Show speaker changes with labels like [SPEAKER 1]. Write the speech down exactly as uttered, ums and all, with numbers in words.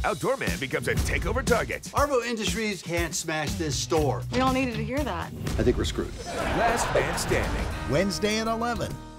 [SPEAKER 1] Outdoor Man becomes a takeover target.
[SPEAKER 2] Arvo Industries can't smash this store.
[SPEAKER 3] We all needed to hear that.
[SPEAKER 2] I think we're screwed.
[SPEAKER 1] Last Man Standing.
[SPEAKER 4] Wednesday at eleven